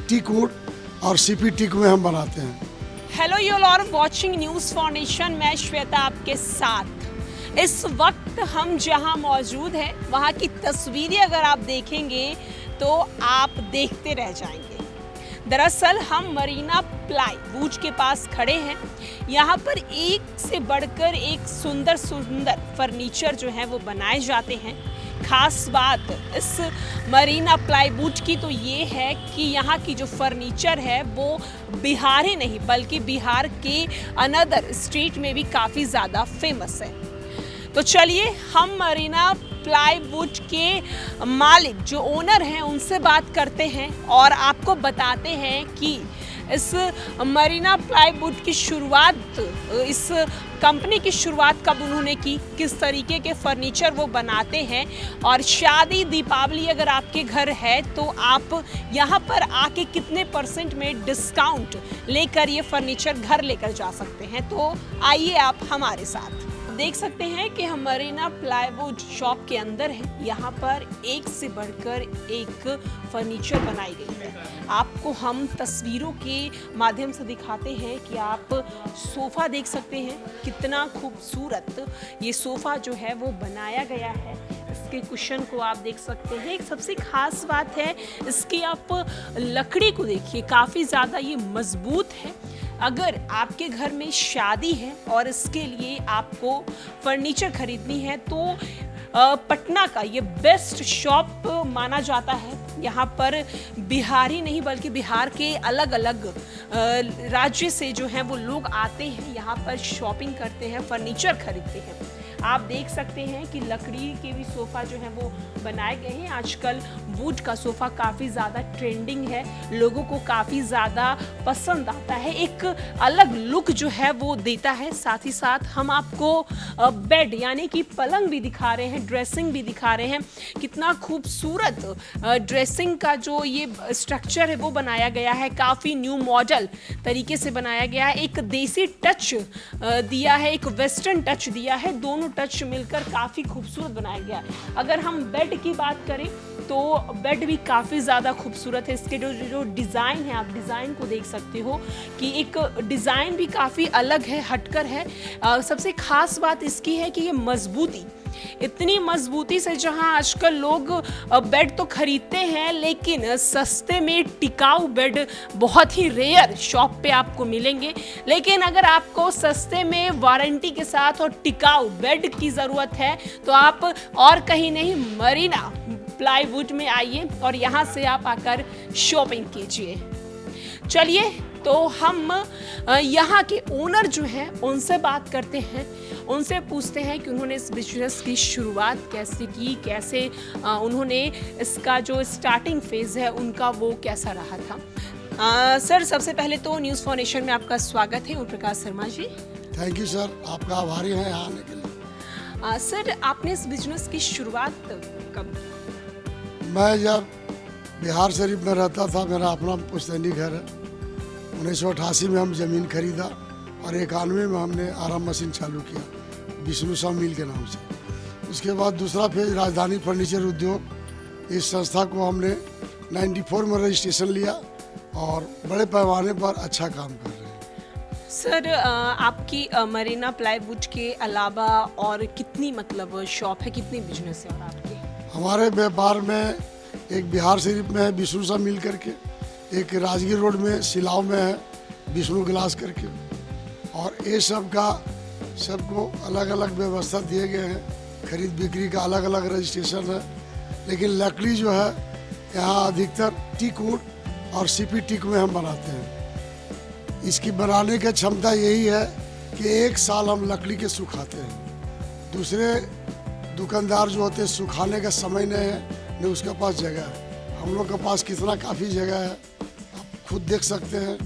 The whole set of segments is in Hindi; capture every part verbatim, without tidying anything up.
टीक वुड और सीपी टीक में हम बनाते हैं। Hello you all are watching news foundation, मैं श्वेता आपके साथ। इस वक्त हम जहां मौजूद हैं वहां की तस्वीरें अगर आप देखेंगे तो आप देखते रह जाएंगे। दरअसल हम मरीना प्लाई वुड के पास खड़े हैं। यहाँ पर एक से बढ़कर एक सुंदर सुंदर फर्नीचर जो है वो बनाए जाते हैं। खास बात इस मरीना प्लाई वुड की तो ये है कि यहाँ की जो फर्नीचर है वो बिहार ही नहीं बल्कि बिहार के अनदर स्टेट में भी काफ़ी ज़्यादा फेमस है। तो चलिए हम मरीना प्लाई वुड के मालिक जो ओनर हैं उनसे बात करते हैं और आपको बताते हैं कि इस मरीना प्लाई वुड की शुरुआत, इस कंपनी की शुरुआत कब उन्होंने की, किस तरीके के फर्नीचर वो बनाते हैं और शादी दीपावली अगर आपके घर है तो आप यहाँ पर आके कितने परसेंट में डिस्काउंट लेकर ये फर्नीचर घर लेकर जा सकते हैं। तो आइए आप हमारे साथ। देख सकते हैं कि हम मरीना प्लाई वुड शॉप के अंदर हैं। यहाँ पर एक से बढ़कर एक फर्नीचर बनाई गई है। आपको हम तस्वीरों के माध्यम से दिखाते हैं कि आप सोफ़ा देख सकते हैं, कितना खूबसूरत ये सोफ़ा जो है वो बनाया गया है। इसके कुशन को आप देख सकते हैं। एक सबसे खास बात है इसकी, आप लकड़ी को देखिए, काफ़ी ज़्यादा ये मजबूत है। अगर आपके घर में शादी है और इसके लिए आपको फर्नीचर खरीदनी है तो पटना का ये बेस्ट शॉप माना जाता है। यहाँ पर बिहार ही नहीं बल्कि बिहार के अलग अलग राज्य से जो हैं वो लोग आते हैं, यहाँ पर शॉपिंग करते हैं, फर्नीचर खरीदते हैं। आप देख सकते हैं कि लकड़ी के भी सोफ़ा जो है वो बनाए गए हैं। आजकल वुड का सोफ़ा काफ़ी ज़्यादा ट्रेंडिंग है, लोगों को काफ़ी ज़्यादा पसंद आता है, एक अलग लुक जो है वो देता है। साथ ही साथ हम आपको बेड यानी कि पलंग भी दिखा रहे हैं, ड्रेसिंग भी दिखा रहे हैं। कितना खूबसूरत ड्रेसिंग का जो ये स्ट्रक्चर है वो बनाया गया है, काफ़ी न्यू मॉडल तरीके से बनाया गया है। एक देसी टच दिया है, एक वेस्टर्न टच दिया है, दोनों टच मिलकर काफ़ी खूबसूरत बनाया गया है। अगर हम बेड की बात करें तो बेड भी काफ़ी ज़्यादा खूबसूरत है। इसके जो जो डिज़ाइन है, आप डिज़ाइन को देख सकते हो कि एक डिज़ाइन भी काफ़ी अलग है, हटकर है। आ, सबसे खास बात इसकी है कि ये मजबूती, इतनी मजबूती से जहां आजकल लोग बेड तो खरीदते हैं लेकिन सस्ते में टिकाऊ बेड बहुत ही रेयर शॉप पे आपको मिलेंगे। लेकिन अगर आपको सस्ते में वारंटी के साथ और टिकाऊ बेड की ज़रूरत है तो आप और कहीं नहीं मरीना प्लाई वुड में आइए और यहाँ से आप आकर शॉपिंग कीजिए। चलिए तो हम यहाँ के ओनर जो हैं उनसे बात करते हैं, उनसे पूछते हैं कि उन्होंने इस बिजनेस की शुरुआत कैसे की, कैसे उन्होंने इसका जो स्टार्टिंग फेज़ है उनका वो कैसा रहा था। आ, सर सबसे पहले तो न्यूज़ फाउंडेशन में आपका स्वागत है, Om Prakash Sharma ji. Thank you sir, आपका आभारी हैं यहाँ आने के लिए। आ, सर आपने इस बिजनेस की शुरुआत कब? मैं जब बिहार शरीफ में रहता था, मेरा अपना पुश्तैनी घर है। उन्नीस सौ अठासी में हम ज़मीन खरीदा और इक्यानवे में हमने आराम मशीन चालू किया विष्णु सा मिल के नाम से। उसके बाद दूसरा फेज राजधानी फर्नीचर उद्योग, इस संस्था को हमने चौरानवे में रजिस्ट्रेशन लिया और बड़े पैमाने पर अच्छा काम कर रहे हैं। सर आपकी मरीना प्लाई वुड के अलावा और कितनी मतलब शॉप है, कितनी बिजनेस है और आपके? हमारे व्यापार में एक बिहार शरीफ में है विष्णु सा मिल करके, एक राजगीर रोड में सिलाव में है विष्णु ग्लास करके, और ये सब का सबको अलग अलग व्यवस्था दिए गए हैं। खरीद बिक्री का अलग अलग रजिस्ट्रेशन है। लेकिन लकड़ी जो है यहाँ अधिकतर टीक वुड और सीपी टीक में हम बनाते हैं। इसकी बनाने की क्षमता यही है कि एक साल हम लकड़ी के सुखाते हैं। दूसरे दुकानदार जो होते हैं सुखाने का समय नहीं है, न उसके पास जगह है। हम लोग के पास कितना काफ़ी जगह है, आप खुद देख सकते हैं।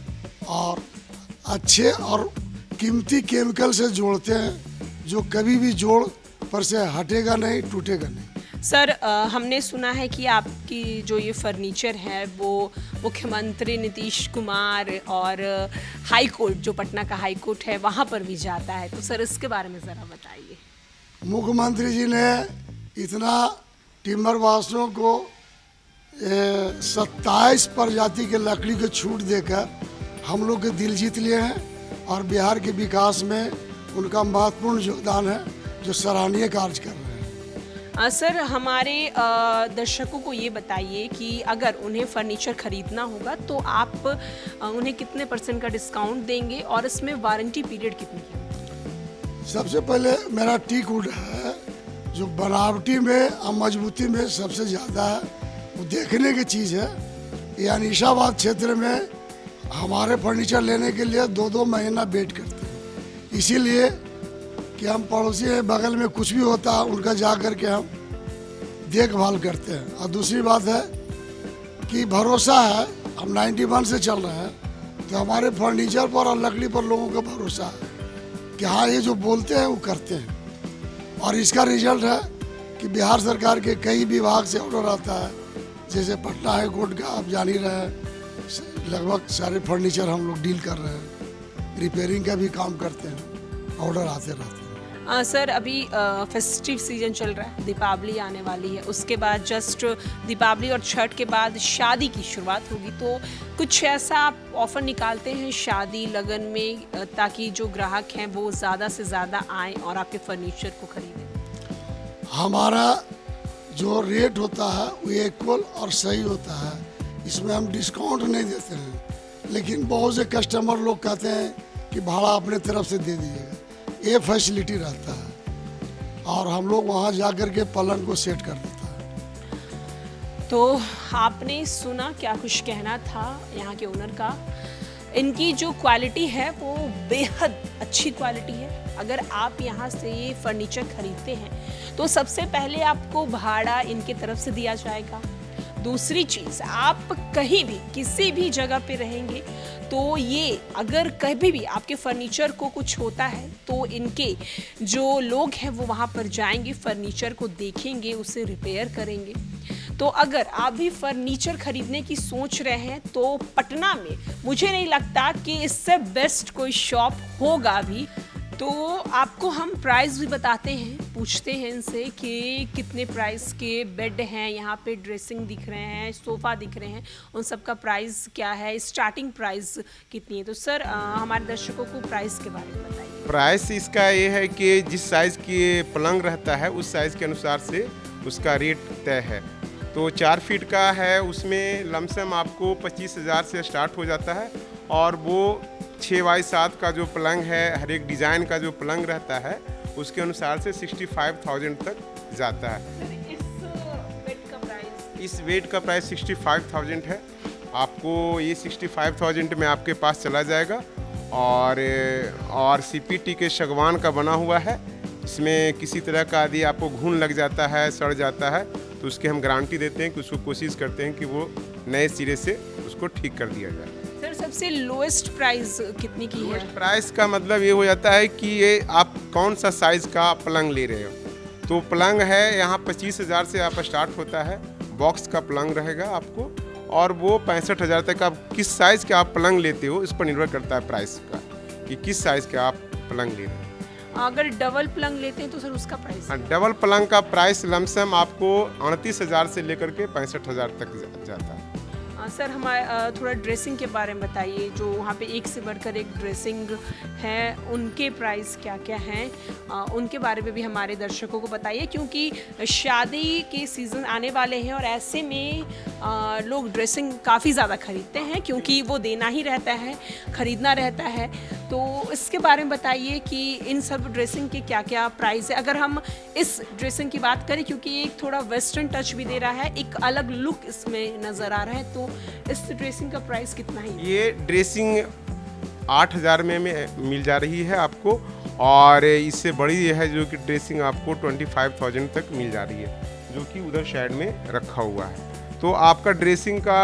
और अच्छे और कीमती केमिकल से जोड़ते हैं जो कभी भी जोड़ पर से हटेगा नहीं, टूटेगा नहीं। सर आ, हमने सुना है कि आपकी जो ये फर्नीचर है वो मुख्यमंत्री नीतीश कुमार और हाई कोर्ट, जो पटना का हाई कोर्ट है, वहाँ पर भी जाता है। तो सर इसके बारे में ज़रा बताइए। मुख्यमंत्री जी ने इतना टिम्बर वासियों को सत्ताईस प्रजाति के लकड़ी के छूट देकर हम लोग के दिल जीत लिए हैं और बिहार के विकास में उनका महत्वपूर्ण योगदान है, जो सराहनीय कार्य कर रहे हैं। आ, सर हमारे आ, दर्शकों को ये बताइए कि अगर उन्हें फर्नीचर खरीदना होगा तो आप आ, उन्हें कितने परसेंट का डिस्काउंट देंगे और इसमें वारंटी पीरियड कितनी की? सबसे पहले मेरा टीक वुड है, जो बनावटी में और मजबूती में सबसे ज़्यादा है, वो देखने की चीज़ है। ये अनीशाबाद क्षेत्र में हमारे फर्नीचर लेने के लिए दो दो महीना वेट करते हैं, इसीलिए कि हम पड़ोसी हैं, बगल में कुछ भी होता है उनका जा कर के हम देखभाल करते हैं। और दूसरी बात है कि भरोसा है, हम इक्यानवे से चल रहे हैं, तो हमारे फर्नीचर पर और लकड़ी पर लोगों का भरोसा है कि हाँ ये जो बोलते हैं वो करते हैं। और इसका रिजल्ट है कि बिहार सरकार के कई विभाग से ऑर्डर आता है, जैसे पटना हाई कोर्ट का आप जान ही रहे हैं, लगभग सारे फर्नीचर हम लोग डील कर रहे हैं, रिपेयरिंग का भी काम करते हैं, ऑर्डर आते रहते हैं। आ, सर अभी फेस्टिव सीजन चल रहा है, दीपावली आने वाली है, उसके बाद जस्ट दीपावली और छठ के बाद शादी की शुरुआत होगी, तो कुछ ऐसा आप ऑफर निकालते हैं शादी लगन में ताकि जो ग्राहक हैं वो ज़्यादा से ज़्यादा आएँ और आपके फर्नीचर को खरीदें? हमारा जो रेट होता है वो इक्वल और सही होता है, इसमें हम डिस्काउंट नहीं देते हैं, लेकिन बहुत से कस्टमर लोग कहते हैं कि भाड़ा अपने तरफ से दे दीजिएगा, ये फैसिलिटी रहता है और हम लोग वहाँ जा कर के पलंग को सेट कर देता है। तो आपने सुना क्या कुछ कहना था यहाँ के ओनर का। इनकी जो क्वालिटी है वो बेहद अच्छी क्वालिटी है। अगर आप यहाँ से ये फर्नीचर खरीदते हैं तो सबसे पहले आपको भाड़ा इनके तरफ से दिया जाएगा। दूसरी चीज़, आप कहीं भी किसी भी जगह पे रहेंगे तो ये अगर कभी भी आपके फर्नीचर को कुछ होता है तो इनके जो लोग हैं वो वहाँ पर जाएंगे, फर्नीचर को देखेंगे, उसे रिपेयर करेंगे। तो अगर आप भी फर्नीचर खरीदने की सोच रहे हैं तो पटना में मुझे नहीं लगता कि इससे बेस्ट कोई शॉप होगा भी। तो आपको हम प्राइस भी बताते हैं, पूछते हैं इनसे कि कितने प्राइस के बेड हैं, यहाँ पे ड्रेसिंग दिख रहे हैं, सोफ़ा दिख रहे हैं, उन सब का प्राइस क्या है, स्टार्टिंग प्राइस कितनी है। तो सर आ, हमारे दर्शकों को प्राइस के बारे में बताइए। प्राइस इसका ये है कि जिस साइज़ की पलंग रहता है उस साइज़ के अनुसार से उसका रेट तय है। तो चार फीट का है, उसमें लमसम आपको पच्चीस हज़ार से स्टार्ट हो जाता है और वो छः बाई सात का जो पलंग है, हर एक डिज़ाइन का जो पलंग रहता है उसके अनुसार से सिक्सटी फाइव थाउजेंड तक जाता है। इस बेड का प्राइस इस बेड का प्राइस सिक्सटी फाइव थाउजेंड है। आपको ये सिक्सटी फाइव थाउजेंड में आपके पास चला जाएगा और और सीपीटी के सागवान का बना हुआ है। इसमें किसी तरह का यदि आपको घुन लग जाता है, सड़ जाता है, तो उसकी हम गारंटी देते हैं कि उसको कोशिश करते हैं कि वो नए सिरे से उसको ठीक कर दिया जाए। सर सबसे लोएस्ट प्राइस कितनी की है? प्राइस का मतलब ये हो जाता है कि ये आप कौन सा साइज़ का पलंग ले रहे हो। तो पलंग है यहाँ पच्चीस हज़ार से आप स्टार्ट होता है, बॉक्स का पलंग रहेगा आपको, और वो पैंसठ हज़ार तक आप किस साइज़ के आप पलंग लेते हो इस पर निर्भर करता है प्राइस का, कि किस साइज़ के आप पलंग ले रहे हो। अगर डबल पलंग लेते हैं तो सर उसका प्राइस? हाँ, डबल पलंग का प्राइस लमसम आपको अड़तीस हज़ार से लेकर के पैंसठ हज़ार तक जाता है। आ, सर हमारे थोड़ा ड्रेसिंग के बारे में बताइए, जो वहाँ पे एक से बढ़कर एक ड्रेसिंग है, उनके प्राइस क्या क्या हैं, आ, उनके बारे में भी हमारे दर्शकों को बताइए, क्योंकि शादी के सीज़न आने वाले हैं और ऐसे में आ, लोग ड्रेसिंग काफ़ी ज़्यादा खरीदते हैं क्योंकि वो देना ही रहता है, ख़रीदना रहता है। तो इसके बारे में बताइए कि इन सब ड्रेसिंग के क्या क्या प्राइस है। अगर हम इस ड्रेसिंग की बात करें, क्योंकि ये एक थोड़ा वेस्टर्न टच भी दे रहा है, एक अलग लुक इसमें नज़र आ रहा है, तो इस ड्रेसिंग का प्राइस कितना है? ये ड्रेसिंग आठ हज़ार में, में मिल जा रही है आपको, और इससे बड़ी है जो कि ड्रेसिंग आपको ट्वेंटी फाइव थाउजेंड तक मिल जा रही है, जो कि उधर साइड में रखा हुआ है। तो आपका ड्रेसिंग का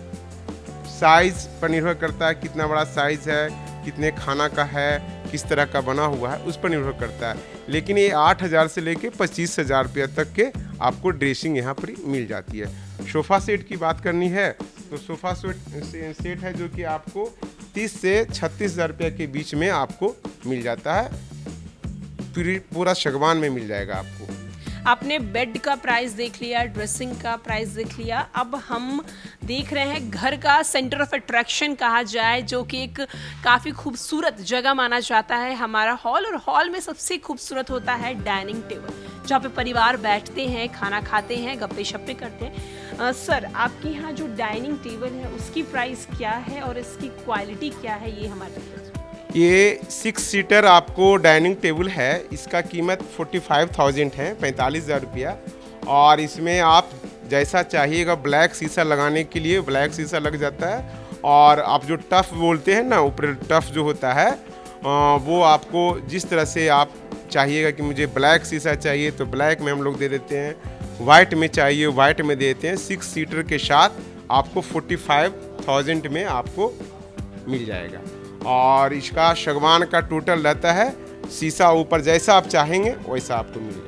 साइज़ पर निर्भर करता है, कितना बड़ा साइज़ है, कितने खाना का है, किस तरह का बना हुआ है, उस पर निर्भर करता है। लेकिन ये आठ हज़ार से लेके पच्चीस हज़ार रुपये तक के आपको ड्रेसिंग यहाँ पर मिल जाती है। सोफ़ा सेट की बात करनी है तो सोफ़ा सेट सेट है जो कि आपको तीस से छत्तीस हज़ार रुपये के बीच में आपको मिल जाता है, पूरी पूरा सागवान में मिल जाएगा आपको। आपने बेड का प्राइस देख लिया, ड्रेसिंग का प्राइस देख लिया, अब हम देख रहे हैं घर का सेंटर ऑफ अट्रैक्शन कहा जाए, जो कि एक काफ़ी खूबसूरत जगह माना जाता है हमारा हॉल। और हॉल में सबसे खूबसूरत होता है डाइनिंग टेबल, जहाँ पे परिवार बैठते हैं, खाना खाते हैं, गप्पे शप्पे करते हैं। आ, सर, आपके यहाँ जो डाइनिंग टेबल है उसकी प्राइस क्या है और इसकी क्वालिटी क्या है, ये हमारे ये सिक्स सीटर आपको डाइनिंग टेबल है, इसका कीमत फोर्टी फाइव थाउजेंड है, पैंतालीस हज़ार रुपया। और इसमें आप जैसा चाहिएगा, ब्लैक शीशा लगाने के लिए ब्लैक शीशा लग जाता है, और आप जो टफ बोलते हैं ना, ऊपर टफ जो होता है, वो आपको जिस तरह से आप चाहिएगा कि मुझे ब्लैक शीशा चाहिए तो ब्लैक में हम लोग दे देते हैं, वाइट में चाहिए वाइट में देते हैं। सिक्स सीटर के साथ आपको फोर्टी फाइव थाउजेंड में आपको मिल जाएगा। और इसका सागवान का टोटल रहता है, शीशा ऊपर जैसा आप चाहेंगे वैसा आपको मिलेगा।